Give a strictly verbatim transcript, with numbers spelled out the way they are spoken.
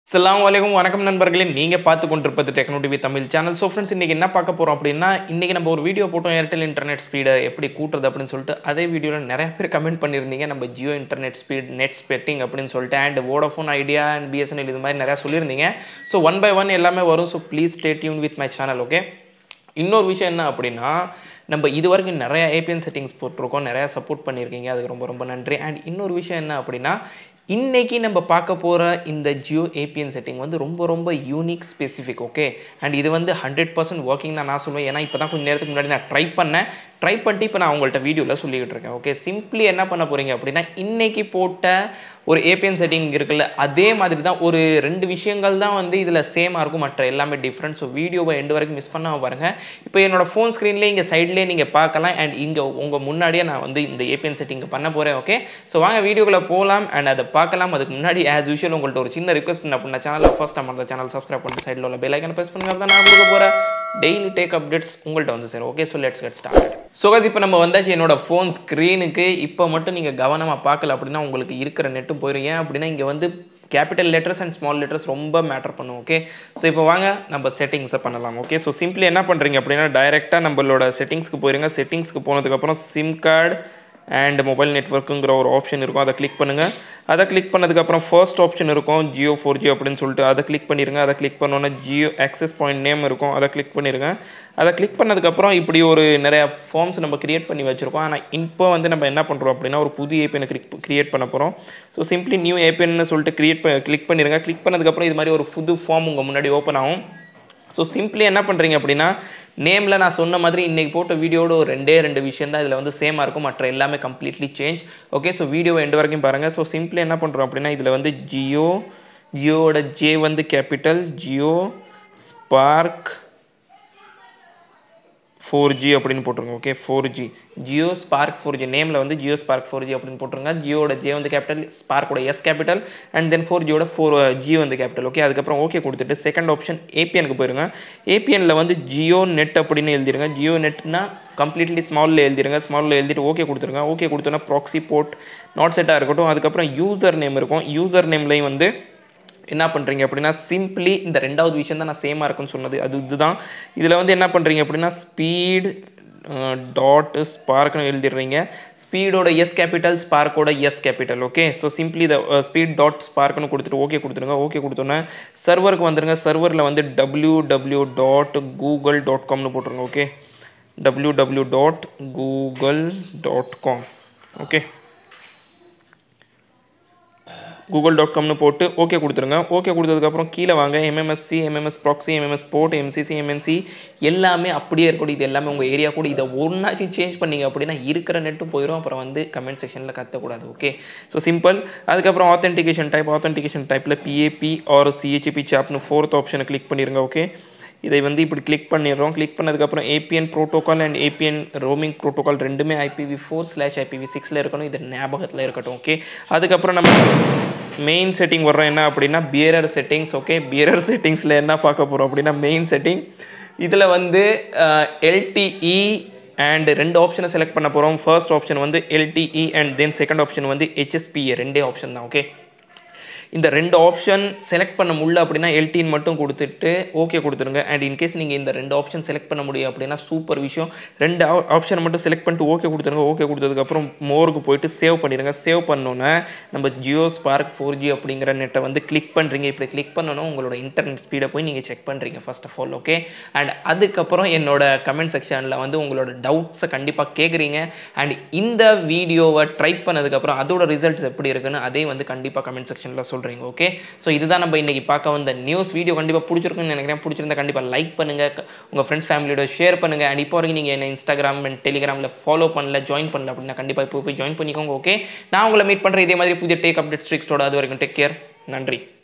அஸ்ஸலாமு அலைக்கும் வணக்கம் நண்பர்களே, நீங்கள் பார்த்து கொண்டிருப்பது techno TV Tamil channel. So friends, இன்றைக்கி என்ன பார்க்க போகிறோம் அப்படின்னா, இன்றைக்கி நம்ம ஒரு வீடியோ போட்டோம் ஏர்டெல் இன்டர்நெட் ஸ்பீடை எப்படி கூட்டுறது அப்படின்னு சொல்லிட்டு. அதே வீடியோவில் நிறைய பேர் கமெண்ட் பண்ணியிருந்தீங்க, நம்ம ஜியோ இன்டர்நெட் ஸ்பீட் நெட் ஸ்பெட்டிங் அப்படின்னு சொல்லிட்டு, and Vodafone Idea and BSNL இது மாதிரி நிறையா சொல்லியிருந்தீங்க. ஸோ ஒன் பை ஒன் எல்லாமே வரும். So please stay tune with my channel. Okay, இன்னொரு விஷயம் என்ன அப்படின்னா, நம்ம இது வரைக்கும் நிறையா ஏபிஎன் செட்டிங்ஸ் போட்டிருக்கோம், நிறையா சப்போர்ட் பண்ணியிருக்கீங்க, அதுக்கு ரொம்ப ரொம்ப நன்றி. அண்ட் இன்னொரு விஷயம் என்ன அப்படின்னா, இன்றைக்கி நம்ம பார்க்க போகிற இந்த ஜியோ ஏபிஎன் செட்டிங் வந்து ரொம்ப ரொம்ப யூனிக் ஸ்பெசிஃபிக். ஓகே, அண்ட் இது வந்து ஹண்ட்ரட் பர்சன்ட் ஒர்க்கிங் தான் நான் சொல்லுவேன். ஏன்னா இப்போ தான் கொஞ்சம் நேரத்துக்கு முன்னாடி நான் ட்ரை பண்ணேன் ட்ரை பண்ணிட்டு இப்போ நான் உங்கள்கிட்ட வீடியோவில் சொல்லிக்கிட்டு இருக்கேன். ஓகே, சிம்பிளி என்ன பண்ண போகிறீங்க அப்படின்னா, இன்றைக்கி போட்ட ஒரு ஏபிஎன் செட்டிங் இருக்குல்ல, அதே மாதிரி தான் ஒரு ரெண்டு விஷயங்கள் தான் வந்து இதில் சேமாக இருக்கும், மற்ற எல்லாமே டிஃப்ரெண்ட். ஸோ வீடியோவை எண்டு வரைக்கும் மிஸ் பண்ணாமல் பாருங்கள். இப்போ என்னோட ஃபோன் ஸ்க்ரீன்லேயே இங்கே சைட்லேயே நீங்கள் பார்க்கலாம், அண்ட் இங்கே உங்கள் முன்னாடியே நான் வந்து இந்த ஏபிஎன் செட்டிங் பண்ண போகிறேன். ஓகே, ஸோ வாங்க வீடியோக்குள்ளே போகலாம் அண்ட் அதை பார்க்கலாம். அதுக்கு முன்னாடி ஆஸ் யூஷுவல் உங்கள்கிட்ட ஒரு சின்ன ரிக்வஸ்ட் அப்படின்னா, சேனலில் ஃபர்ஸ்ட் டைம் அந்த சேனல் சப்ஸ்கிரைப் பண்ணிட்டு சைடில் உள்ள பெல் ஐக்கனை ப்ரெஸ் பண்ணுங்க. தான் நான் கொடுக்க போகிற டெய்லி டேக் அப்டேட்ஸ் உங்கள்கிட்ட வந்து சரி. Okay, so let's get started. So guys, இப்போ நம்ம வந்தாச்சு என்னோட ஃபோன் ஸ்க்ரீனுக்கு. இப்போ மட்டும் நீங்கள் கவனமாக பார்க்கல அப்படின்னா உங்களுக்கு இருக்கிற நெட்டும் போயிடும். ஏன் அப்படின்னா இங்கே வந்து capital letters and small letters ரொம்ப மேட்டர் பண்ணும். ஓகே, ஸோ இப்போ வாங்க நம்ம செட்டிங்ஸை பண்ணலாம். ஓகே, ஸோ சிம்பிளி என்ன பண்ணுறீங்க அப்படின்னா, டைரெக்டாக நம்மளோட செட்டிங்ஸ்க்கு போயிருங்க. செட்டிங்ஸ்க்கு போனதுக்கப்புறம் சிம் கார்டு அண்ட் மொபைல் நெட்ஒர்க்குங்கிற ஒரு ஆப்ஷன் இருக்கும், அதை கிளிக் பண்ணுங்கள். அதை கிளிக் பண்ணதுக்கப்புறம் ஃபர்ஸ்ட் ஆப்ஷன் இருக்கும் ஜியோ ஃபோர் ஜி அப்படின்னு சொல்லிட்டு, அதை கிளிக் பண்ணிடுங்க. அதை கிளிக் பண்ணோன்னே ஜியோ ஆக்சஸ் பாயிண்ட் நேம் இருக்கும், அதை கிளிக் பண்ணிடுங்க. அதை கிளிக் பண்ணதுக்கப்புறம் இப்படி ஒரு நிறையா ஃபார்ம்ஸ் நம்ம கிரியேட் பண்ணி வச்சுருக்கோம். ஆனால் இப்போ வந்து நம்ம என்ன பண்ணுறோம் அப்படின்னா, ஒரு புது ஏபிஎனை கிளிக் கிரியேட் பண்ண போகிறோம். ஸோ சிம்பிளி நியூ ஏபிஎன்னு சொல்லிட்டு கிரியேட் பண்ண கிளிக் பண்ணிடுங்க. கிளிக் பண்ணதுக்கப்புறம் இது மாதிரி ஒரு புது ஃபார்ம் உங்கள் முன்னாடி ஓப்பன் ஆகும். ஸோ சிம்பிளி என்ன பண்ணுறீங்க அப்படின்னா, நேமில் நான் சொன்ன மாதிரி இன்றைக்கி போட்ட வீடியோட ஒரு ரெண்டே ரெண்டு விஷயம் தான் இதில் வந்து சேமாக இருக்கும், மற்ற எல்லாமே கம்ப்ளீட்லி சேஞ்ச். ஓகே, ஸோ வீடியோவை எண்டு வரைக்கும் பாருங்கள். ஸோ சிம்பிளி என்ன பண்ணுறோம் அப்படின்னா, இதில் வந்து ஜியோ ஜியோட ஜே வந்து capital, Jio spark four G அப்படின்னு போட்டுருங்க. Okay, four G Jio spark four G நேமில் வந்து ஜியோ ஸ்பார்க் ஃபோர் ஜி அப்படின்னு போட்டுருங்க. ஜியோட ஜே வந்து கேபிட்டல், ஸ்பார்க்கோட S capital, and then four ஜியோட ஃபோர் ஜி வந்து கேபிட்டல். ஓகே, அதுக்கப்புறம் ஓகே கொடுத்துட்டு செகண்ட் ஆப்ஷன் ஏபிஎனுக்கு போயிருங்க. ஏபிஎனில் வந்து ஜியோ நெட் அப்படின்னு எழுதிடுங்க. ஜியோ நெட்னா கம்ப்ளீட்லி ஸ்மாலில் எழுதிடுங்க. ஸ்மாலில் எழுதிட்டு ஓகே கொடுத்துருங்க. ஓகே கொடுத்தோன்னா ப்ராக்ஸி போர்ட் நாட் செட்டாக இருக்கட்டும். அதுக்கப்புறம் யூசர் நேம் இருக்கும். யூசர் நேம்லேயும் வந்து என்ன பண்ணுறீங்க அப்படின்னா, சிம்பிளி இந்த ரெண்டாவது விஷயம் தான் நான் சேமாக இருக்குன்னு சொன்னது, அது இதுதான். இதில் வந்து என்ன பண்ணுறீங்க அப்படின்னா, ஸ்பீட் டாட் ஸ்பார்க்னு எழுதிடுறீங்க. ஸ்பீடோட எஸ் கேபிட்டல், ஸ்பார்க்கோட S capital. Okay, so simply the speed dot ஸ்பார்க்னு கொடுத்துட்டு ஓகே கொடுத்துருங்க. ஓகே கொடுத்தோன்னே சர்வருக்கு வந்துடுங்க. சர்வரில் வந்து W W dot Google dot காம்னு போட்டுருங்க. Okay, W W dot Google dot com. Okay, Google dot காம்னு போட்டு ஓகே கொடுத்துருங்க. ஓகே கொடுத்ததுக்கப்புறம் கீழே வாங்க. MMSC, MMS proxy, MMS port, MCC, MNC எல்லாமே அப்படியே இருக்கட்டும். இது எல்லாமே உங்கள் ஏரியா கூட. இதை ஒன்றாச்சும் சேஞ்ச் பண்ணிங்க அப்படின்னா இருக்கிற நெட்டும் போயிடும். அப்புறம் வந்து கமெண்ட் செக்ஷனில் கத்தக்கூடாது. Okay, so simple. அதுக்கப்புறம் ஆத்தென்டிகேஷன் டைப். ஆத்தென்டிகேஷன் டைப்பில் பிஏபி ஆர் சிஹெச்பி சாப்னு ஃபோர்த் ஆப்ஷனை கிளிக் பண்ணிடுங்க. ஓகே, இதை வந்து இப்படி கிளிக் பண்ணிடுறோம். கிளிக் பண்ணதுக்கப்புறம் APN protocol and APN roaming protocol ரெண்டுமே ஐபிவி ஃபோர் ஸ்லாஷ் ஐபிவி சிக்ஸில் இருக்கணும். இது ஞாபகத்தில் இருக்கட்டும். ஓகே, அதுக்கப்புறம் நம்ம மெயின் செட்டிங் வர்றோம். என்ன அப்படின்னா, பியரர் செட்டிங்ஸ். ஓகே, பியரர் செட்டிங்ஸில் என்ன பார்க்க போகிறோம் அப்படின்னா, மெயின் செட்டிங். இதில் வந்து எல்டிஇ அண்ட் ரெண்டு ஆப்ஷனை செலக்ட் பண்ண போகிறோம். ஃபர்ஸ்ட் ஆப்ஷன் வந்து LTE and then second option வந்து ஹெச்எஸ்பிஏ. ரெண்டே ஆப்ஷன் தான். ஓகே, இந்த ரெண்டு ஆப்ஷன் செலக்ட் பண்ண முடியல அப்படின்னா எல்டின்னு மட்டும் கொடுத்துட்டு ஓகே கொடுத்துருங்க. அண்ட் இன்கேஸ் நீங்கள் இந்த ரெண்டு ஆப்ஷன் செலக்ட் பண்ண முடியும் அப்படின்னா சூப்பர் விஷயம், ரெண்டு ஆப்ஷனை மட்டும் செலக்ட் பண்ணிட்டு ஓகே கொடுத்துருங்க. ஓகே கொடுத்ததுக்கப்புறம் மோருக்கு போயிட்டு சேவ் பண்ணிடுங்க. சேவ் பண்ணோன்னே நம்ம ஜியோ ஸ்பார்க் ஃபோர் ஜி அப்படிங்கிற நெட்டை வந்து கிளிக் பண்ணுறீங்க. இப்படி கிளிக் பண்ணணும் உங்களோட இன்டர்நெட் ஸ்பீடை போய் நீங்கள் செக் பண்ணுறீங்க first of all. Okay, and அதுக்கப்புறம் என்னோட கமெண்ட் செக்ஷனில் வந்து உங்களோட டவுட்ஸை கண்டிப்பாக கேட்குறீங்க. அண்ட் இந்த வீடியோவை ட்ரை பண்ணதுக்கப்புறம் அதோட ரிசல்ட்ஸ் எப்படி இருக்குன்னு அதே வந்து கண்டிப்பாக கமெண்ட் செக்ஷனில் சொல்லுங்கள். ஓகே, ஸோ இதுதான் நம்ம இன்னைக்கு பார்க்க வந்த நியூஸ். வீடியோ கண்டிப்பாக பிடிச்சிருக்குன்னு நினைக்கிறேன். பிடிச்சிருந்தா கண்டிப்பாக லைக் பண்ணுங்கள், உங்கள் ஃப்ரெண்ட்ஸ் ஃபேமிலியோட ஷேர் பண்ணுங்கள். அண்ட் இப்போ வரைக்கும் நீங்கள் என்ன இன்ஸ்டாகிராம் அண்ட் டெலிகிராமில் ஃபாலோ பண்ணல, ஜாயின் பண்ணல அப்படின்னா கண்டிப்பாக இப்போ போய் ஜாயின் பண்ணிக்கோங்க. ஓகே, நான் உங்களை மீட் பண்ணுறேன் இதே மாதிரி புதிய டேக் அப்டேட் ஸ்ட்ரிக்ஸோட. அது வரைக்கும் டேக் கேர். நன்றி.